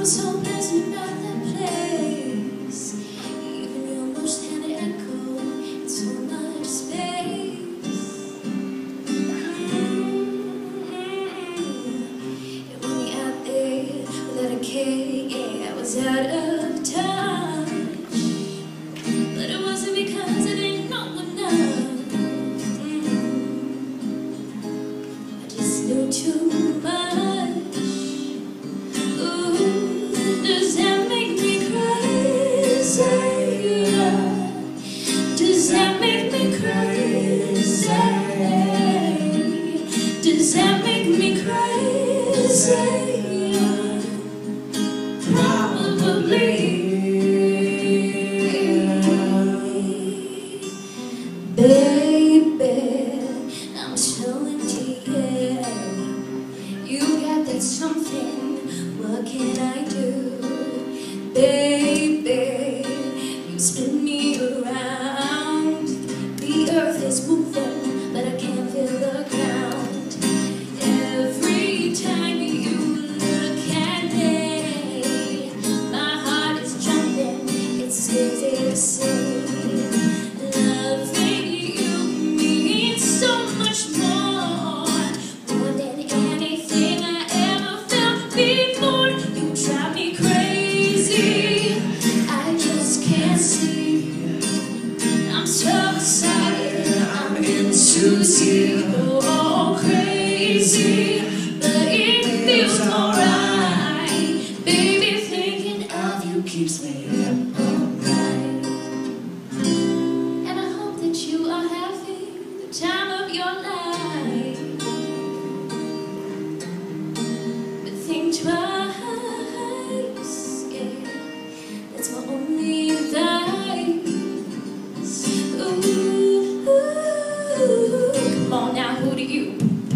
so pleasant about that place. Even you almost had an echo in so much space. And when you're out there without a care, yeah, I was out of touch. But it wasn't because I didn't know enough. I just knew too much. Does that make me crazy? Does that make me crazy? Does that make me crazy? Probably. Baby, I'm telling you, you got that something. What can I do? Baby, you spin me around. The earth is moving, but I can't feel the ground. Every time you look at me, my heart is jumping. It's easy to say, loving you means so much more than anything I ever felt before. You drive me crazy, I just can't see. I'm so excited, I'm into zero, crazy, but it feels alright. Baby, thinking of you keeps me up all night. And I hope that you are having the time of your life. But think twice, yeah, that's my only advice. Ooh, come on now, who do you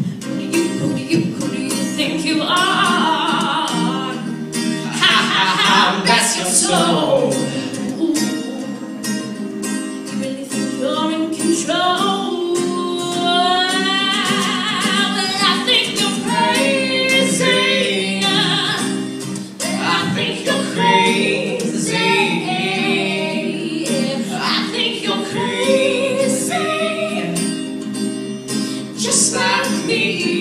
think you are? Ha ha ha, that's your soul. Ooh, you really think you're in control? Well, I think you're crazy. I think you're crazy. I think you're crazy. Just like me.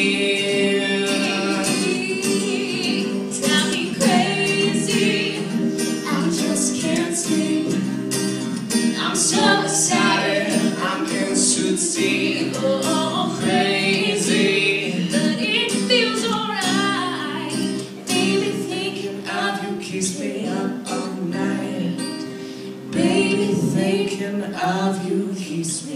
Drive me crazy. I just can't sleep. I'm so excited. I'm into zero, crazy, but it feels alright. Baby, thinking of you keeps me up all night. Baby, thinking of you keeps me